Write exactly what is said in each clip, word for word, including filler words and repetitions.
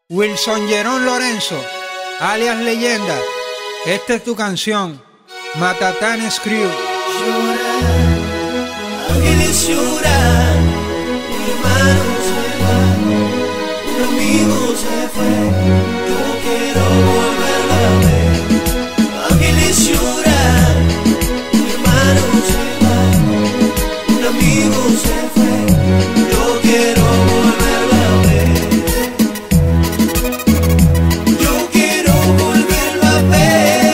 Wilson Jerón Lorenzo, alias Leyenda, esta es tu canción, Matatán Screw. Llorar, ángeles lloran, un hermano se va, un amigo se fue, yo quiero volverlo a ver. Ángeles lloran, un hermano se va, un amigo se fue, yo quiero volverlo a ver. Yo quiero volverlo a ver.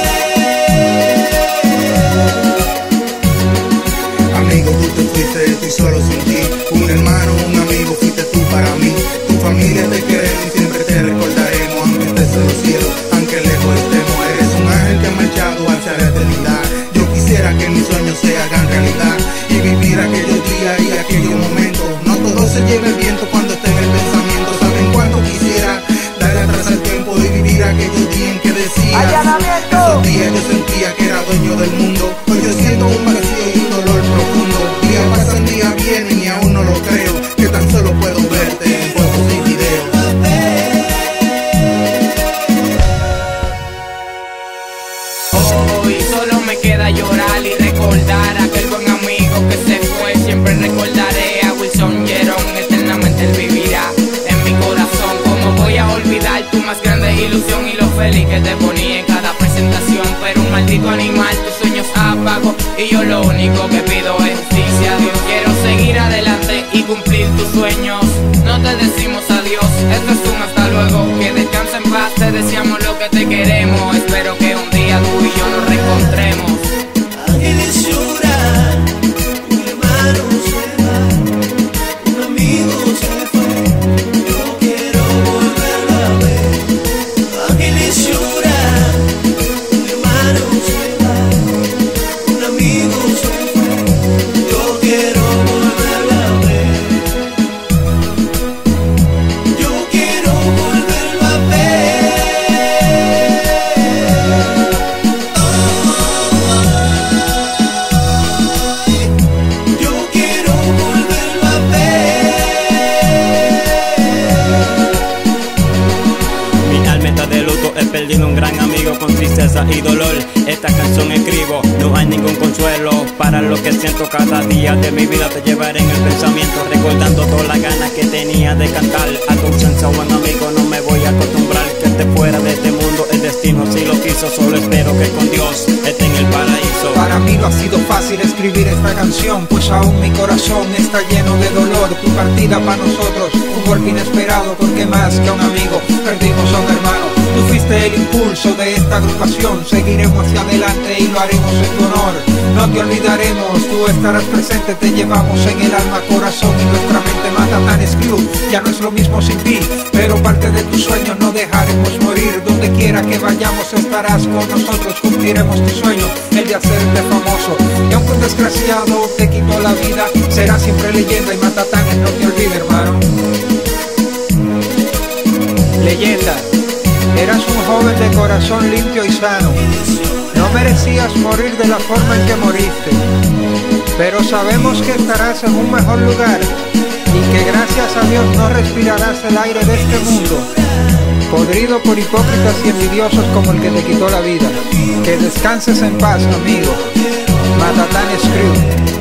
Amigo, tú te fuiste, estoy solo sin ti. Un hermano, un amigo, fuiste tú para mí. Tu familia te queremos y siempre te recordaremos. Aunque estés en los cielos, aunque lejos estemos. Eres un ángel que ha marchado hacia la eternidad. Yo quisiera que mis sueños se hagan realidad y vivir aquellos días y aquellos momentos. No todo se lleva el viento cuando esté en el pensamiento. ¿Saben cuánto quisiera darle atrás al tiempo y vivir aquellos días en que decía? Esos días yo sentía que era dueño del mundo. Hoy yo siento un vacío y un dolor profundo. Día pasan, día vienen y aún no lo creo, que tan solo puedo verte en fotos y videos. Hoy solo me queda llorar y recordar a aquel buen amigo que se fue. Siempre recordaré a Wilson Jerón, eternamente él vivirá en mi corazón. Como voy a olvidar tu más grande ilusión y lo feliz que te ponía en cada presentación. Pero un maldito animal tus sueños apagó y yo lo único que pido es justicia. Dios, quiero seguir adelante y cumplir tus sueños. No te decimos adiós, esto es un hasta luego. Que descansa en paz, te deseamos lo que te queremos. Espero que un día tú y yo nos reencontremos. Ángeles lloran, un hermano se va, un amigo se fue, yo quiero volverlo a ver. Ángeles lloran, un hermano se va, un amigo se fue, yo quiero volverlo a ver. Yo quiero volverlo a ver. Yo quiero volverlo a ver. Mi alma está de luto, he perdido un gran amigo con tristeza y dolor. Esta canción escribo, no hay ningún consuelo para lo que siento cada día de mi vida. Te llevaré en el pensamiento, recordando todas las ganas que tenía de cantar. A tu ausencia, buen amigo, no me voy a acostumbrar. Que esté fuera de este mundo, el destino si lo quiso. Solo espero que con Dios esté en el paraíso. Para mí no ha sido fácil escribir esta canción, pues aún mi corazón está lleno de dolor. Tu partida para nosotros, un golpe inesperado, porque más que a un amigo, perdimos a un hermano. Tú fuiste el impulso de esta agrupación, seguiremos hacia adelante y lo haremos en tu honor. No te olvidaremos, tú estarás presente, te llevamos en el alma, corazón y nuestra mente. Matatán Screw, ya no es lo mismo sin ti, pero parte de tus sueños no dejaremos morir. Donde quiera que vayamos estarás con nosotros, cumpliremos tu sueño, el de hacerte famoso. Y aunque un desgraciado te quitó la vida, será siempre leyenda y Matatán no te olvide, hermano. Leyenda, eras un joven de corazón limpio y sano. No merecías morir de la forma en que moriste, pero sabemos que estarás en un mejor lugar y que gracias a Dios no respirarás el aire de este mundo, podrido por hipócritas y envidiosos como el que te quitó la vida. Que descanses en paz, amigo. Matatán Screw.